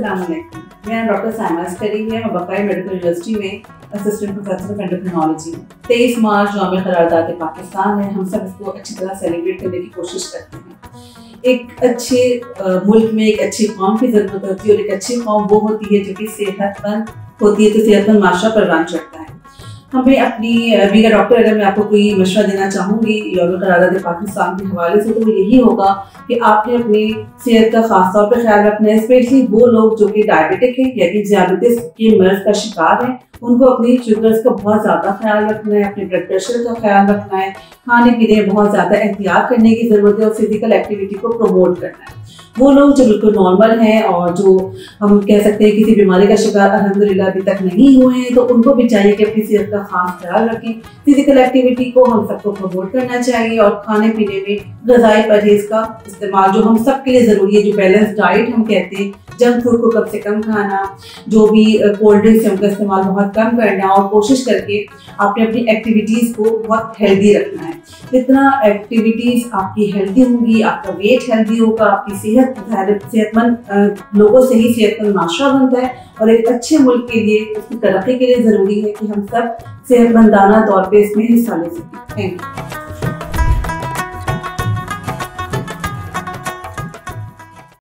अस्सलामुअलैकुम। मेरा डॉक्टर साइमा अस्करी है। मैं बकाया मेडिकल यूनिवर्सिटी में असिस्टेंट प्रोफेसर ऑफ एंडोक्रिनोलॉजी। 23 मार्च यौम क़रारदाद पाकिस्तान है। हम सब इसको अच्छी तरह सेलिब्रेट करने की कोशिश करते हैं। एक अच्छे मुल्क में एक अच्छी कौम की ज़रूरत होती है और एक अच्छी कौम वो होती है जो कि सेहतमंद होती है, तो सेहतमंद माशरा परवान चढ़ता है। हमें अपनी बीगा डॉक्टर, अगर मैं आपको कोई मशवरा देना चाहूँगी यौम क़रारदाद पाकिस्तान के हवाले से, तो वो यही होगा कि आपने अपनी सेहत का ख़ास तौर पर ख्याल रखना है। स्पेशली वो लोग जो कि डायबिटिक हैं या कि डायबिटीज़ के मर्ज़ का शिकार हैं, उनको अपनी शुगर्स का बहुत ज़्यादा ख्याल रखना है, अपने ब्लड प्रेशर का ख्याल रखना है, खाने पीने में बहुत ज़्यादा एहतियात करने की ज़रूरत है और फिजिकल एक्टिविटी को प्रमोट करना है। वो लोग जो बिल्कुल नॉर्मल हैं और जो हम कह सकते हैं किसी बीमारी का शिकार अल्हम्दुलिल्लाह अभी तक नहीं हुए हैं, तो उनको भी चाहिए कि अपनी सेहत का खास ख्याल रखें। फिजिकल एक्टिविटी को हम सबको प्रमोट करना चाहिए और खाने पीने में ग़िज़ाई परहेज़ का इस्तेमाल जो हम सब के लिए ज़रूरी है, जो बैलेंस डाइट हम कहते हैं, जंक फूड को कम से कम खाना, जो भी कोल्ड ड्रिंक्स है उनका इस्तेमाल बहुत कम करना और कोशिश करके आपने अपनी एक्टिविटीज़ को बहुत हेल्दी रखना है। जितना एक्टिविटीज़ आपकी हेल्दी होंगी, आपका वेट हेल्दी होगा, आपकी सेहतमंद लोगों से ही सेहतमंद माशरा बनता है और एक अच्छे मुल्क के लिए, उसकी तरक्की के लिए ज़रूरी है कि हम सब सेहतमंदाना तौर पर इसमें हिस्सा ले सकें। Thank you.